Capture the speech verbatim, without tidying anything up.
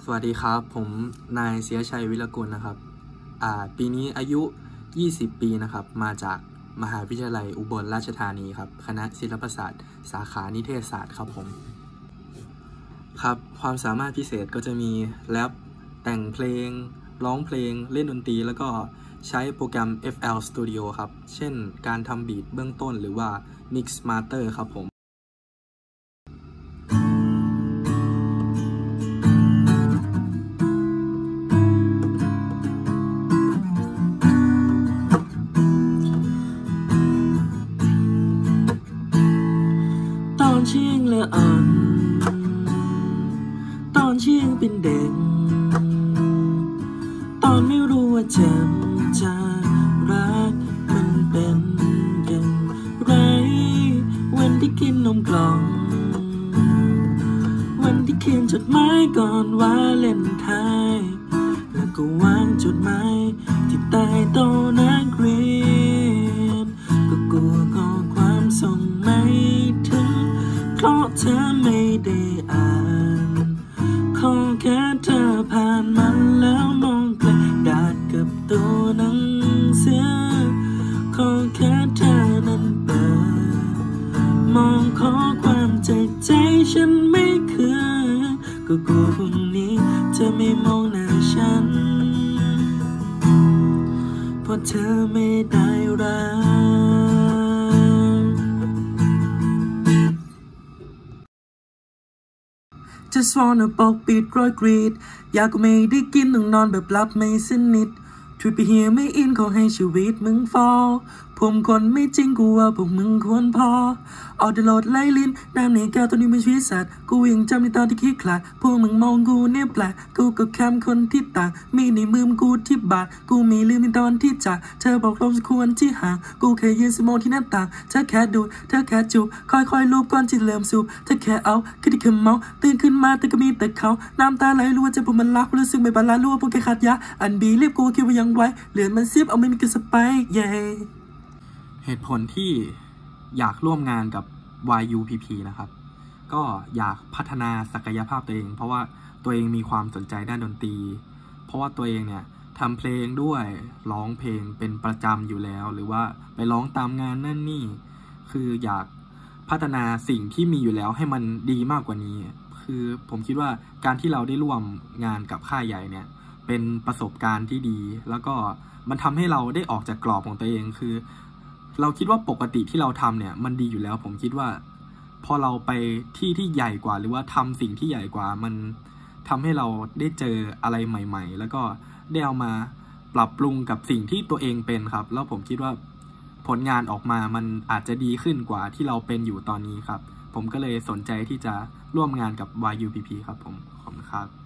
สวัสดีครับผมนายเสียชัยวิรกุลนะครับอ่าปีนี้อายุยี่สิบปีนะครับมาจากมหาวิทยาลัยอุบลราชธานีครับคณะศิลปศาสตร์สาขานิเทศศาสตร์ครับผมครับความสามารถพิเศษก็จะมีแรปแต่งเพลงร้องเพลงเล่นดนตรีแล้วก็ใช้โปรแกรม เอฟ แอล Studio ครับเช่นการทำบีทเบื้องต้นหรือว่า Mix Master ครับผมตอนเชียงละอ่อนตอนเชียงเป็นเด็กตอนไม่รู้ว่าจำจะรักมันเป็นอย่างไรวันที่กินนมกล่องวันที่เขียนจดหมายก่อนว่าเล่นไทยแล้วก็วางจดหมายที่ใต้โต๊ะนักเรียนก็กลัวข้อความส่งไม่ถึงเพราะเธอไม่ได้อ่านขอแค่เธอผ่านมันแล้วมองไกลดาดกับตัวหนังเสือขอแค่เธอนั้นเปิดมองขอความจากใจฉันไม่คืนก็กลัวพรุ่งนี้เธอไม่มองหน้าฉันเพราะเธอไม่ได้รักJust wanna ปกปิดรอยกรีดอยากก็ไม่ได้กินต้องนอนแบบหลับไม่สนิทช่วยไปเฮียไม่อินขอให้ชีวิตมึงฟอลผมคนไม่จริงกูว่าพวกมึงควรพอออกเดโหลดไล่ลิ้นน้ำในแก้วตัวนี้มันชีวิตสัตว์กูยังจำในตอนที่คิดขลาดพวกมึงมองกูเนี่ยแปลกกูก็แค่คนที่ต่างมีในมือกูที่บาดกูมีลืมในตอนที่จากเธอบอกลมควรที่ห่างกูแค่ยืนสมองที่หน้าต่างเธอแค่ดูเธอแค่จูบค่อยๆลูบก่อนที่เริ่มสูบเธอแค่เอาคือที่เคยเมาตื่นขึ้นมาแต่ก็มีแต่เขาน้ำตาไหลรู้ว่าจะผมมันรักรู้สึกไม่บาลานซ์รู้ว่าพวกแกขาดยาอันบีเรียบกูคิดว่ายังไว้เหลือมันซิบเอาไม่มีกระสไปเย่เหตุผลที่อยากร่วมงานกับ วาย ยู พี พี นะครับก็อยากพัฒนาศักยภาพตัวเองเพราะว่าตัวเองมีความสนใจด้านดนตรีเพราะว่าตัวเองเนี่ยทำเพลงด้วยร้องเพลงเป็นประจำอยู่แล้วหรือว่าไปร้องตามงานนั่นนี่คืออยากพัฒนาสิ่งที่มีอยู่แล้วให้มันดีมากกว่านี้คือผมคิดว่าการที่เราได้ร่วมงานกับค่ายใหญ่เนี่ยเป็นประสบการณ์ที่ดีแล้วก็มันทำให้เราได้ออกจากกรอบของตัวเองคือเราคิดว่าปกติที่เราทำเนี่ยมันดีอยู่แล้วผมคิดว่าพอเราไปที่ที่ใหญ่กว่าหรือว่าทำสิ่งที่ใหญ่กว่ามันทำให้เราได้เจออะไรใหม่ๆแล้วก็ได้เอามาปรับปรุงกับสิ่งที่ตัวเองเป็นครับแล้วผมคิดว่าผลงานออกมามันอาจจะดีขึ้นกว่าที่เราเป็นอยู่ตอนนี้ครับผมก็เลยสนใจที่จะร่วมงานกับ วาย ยู พี พี ครับผมขอบคุณครับ